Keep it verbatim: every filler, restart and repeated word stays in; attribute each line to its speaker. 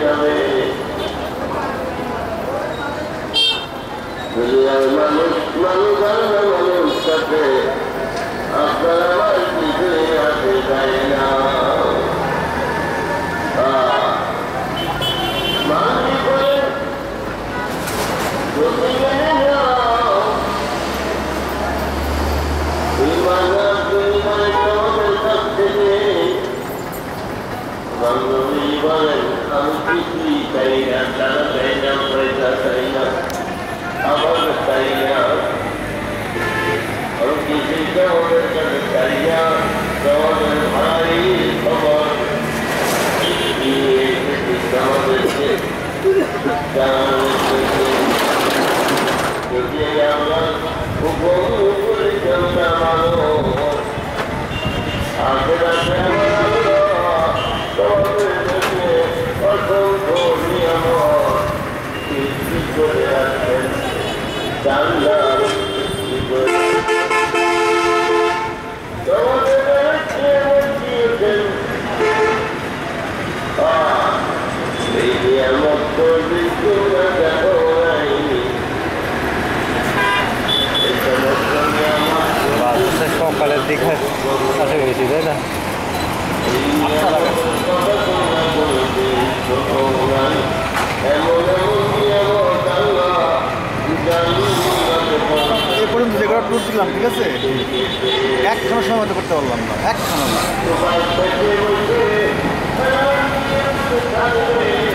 Speaker 1: যাবে দুনিয়ার মানুষ মানুষ আর মানুষ সাথে আপনার আমার কিছুই আসে যায় না মানুষ করে যদি মেনে যাও এই মানুষ দুনিয়ার তোমাদের কাছ থেকে বান্ধবী বলেন আমি কিছুই চাই না টাকা চাই না পয়সা চাই না আমার চাই না আমি কিছুই তোমাদের কাছে চাই না তোমাদের ভাই খবর আমাদেরকে যদি আমরা উপভোগ করে চলতে পারো আগের আছে তোমাদের কাছে অসংখ্য নিয়ামত সৃষ্টি করে রাখেন জানলাম সৃষ্টি করে তোমাদের দিয়েছেন এই নিয়ামত তো বিষ্ণু দেখো নাই এই সমস্ত নিয়ামত
Speaker 2: সকালের দিকে কাছে গেছি তাই না
Speaker 3: এই পর্যন্ত যে কটা ট্যুর দিলাম ঠিক আছে একখানা সময় মতো করতে পারলাম না একখানা